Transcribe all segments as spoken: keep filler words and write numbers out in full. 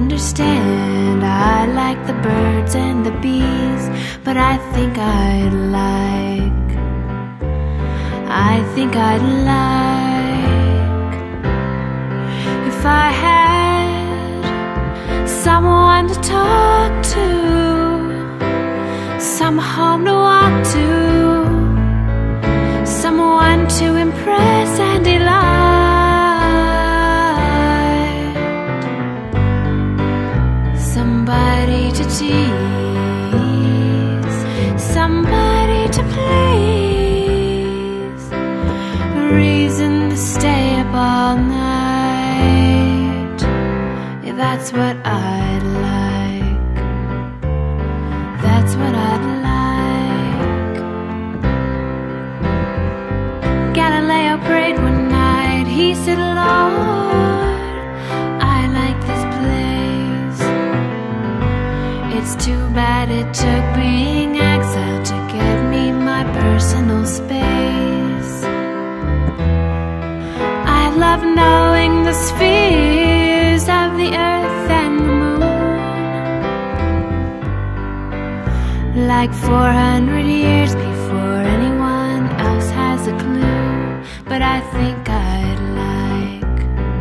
understand. I like the birds and the bees, but I think I'd like, I think I'd like, if I had someone to talk to, some home to walk to, someone to impress and delight, somebody to tease, somebody to please, a reason to stay up all night. Yeah, that's what I'd like, that's what I'd like. Galileo prayed one night, he said, Lord, I like this place. It's too bad it took being exiled to get me my personal space. I love knowing the spheres of the earth and the moon, like four hundred years before anyone else has a clue. But I think I'd like,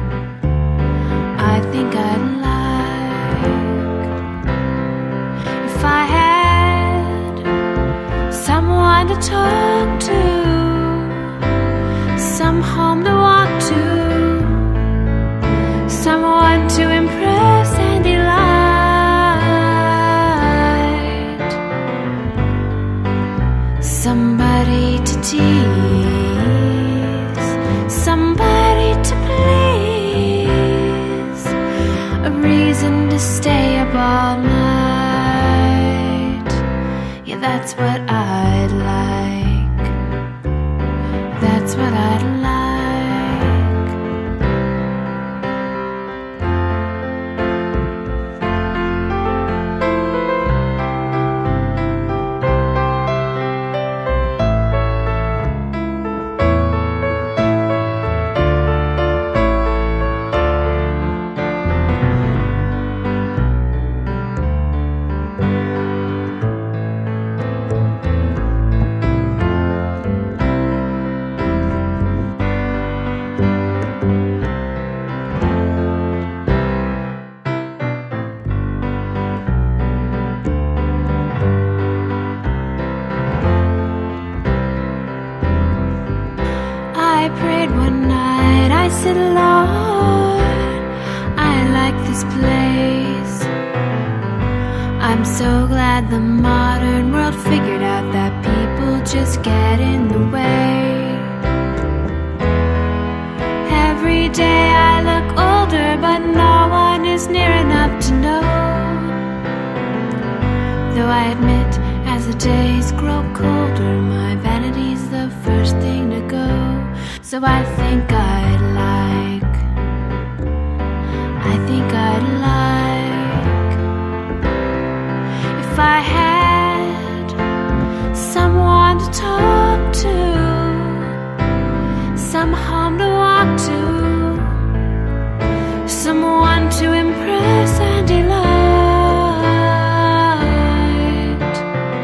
I think I'd like, if I had someone to talk to, some home to walk to, someone to impress and delight, somebody to tease, somebody to please, a reason to stay up all night. Yeah, that's what I'd like, that's what I'd like. I prayed one night, I said, Lord, I like this place. I'm so glad the modern world figured out that people just get in the way. Every day I look older, but no one is near enough to know. Though I admit, as the days grow colder, my vanity's the first thing to go. So I think I'd like, I think I'd like, if I had someone to talk to, some home to walk to, someone to impress and delight,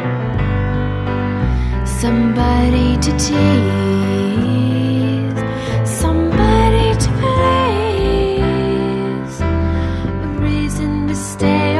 somebody to tease, somebody to please, a reason to stay